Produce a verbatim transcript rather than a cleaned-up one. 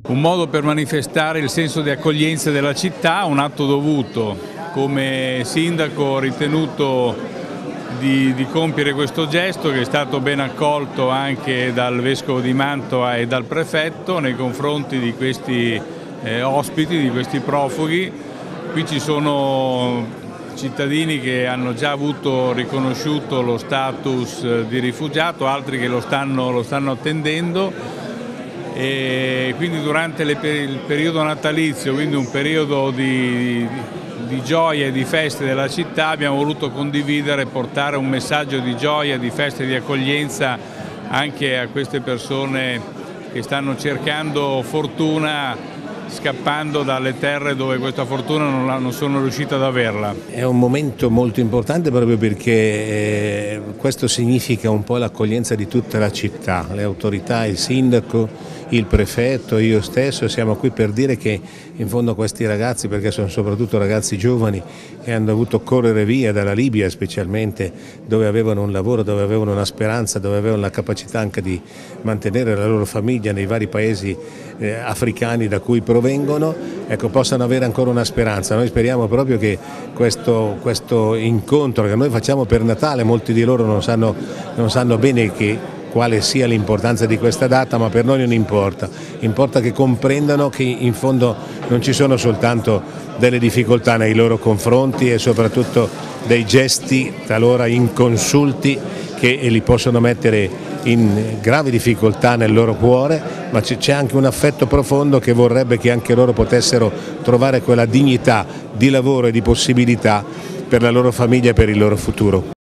Un modo per manifestare il senso di accoglienza della città, un atto dovuto. Come sindaco ho ritenuto di, di compiere questo gesto, che è stato ben accolto anche dal Vescovo di Mantova e dal Prefetto nei confronti di questi eh, ospiti, di questi profughi. Qui ci sono cittadini che hanno già avuto riconosciuto lo status di rifugiato, altri che lo stanno, lo stanno attendendo. E quindi durante le, il periodo natalizio, quindi un periodo di, di, di gioia e di feste della città, abbiamo voluto condividere e portare un messaggio di gioia, di festa e di accoglienza anche a queste persone che stanno cercando fortuna scappando dalle terre dove questa fortuna non, la, non sono riuscito ad averla. È un momento molto importante proprio perché eh, questo significa un po' l'accoglienza di tutta la città, le autorità, il sindaco, il prefetto, io stesso siamo qui per dire che in fondo questi ragazzi, perché sono soprattutto ragazzi giovani che hanno dovuto correre via dalla Libia specialmente, dove avevano un lavoro, dove avevano una speranza, dove avevano la capacità anche di mantenere la loro famiglia nei vari paesi eh, africani da cui provengono, ecco, possano avere ancora una speranza. Noi speriamo proprio che questo, questo incontro che noi facciamo per Natale, molti di loro non sanno, non sanno bene che quale sia l'importanza di questa data, ma per noi non importa, importa che comprendano che in fondo non ci sono soltanto delle difficoltà nei loro confronti e soprattutto dei gesti talora inconsulti che li possono mettere in gravi difficoltà nel loro cuore, ma c'è anche un affetto profondo che vorrebbe che anche loro potessero trovare quella dignità di lavoro e di possibilità per la loro famiglia e per il loro futuro.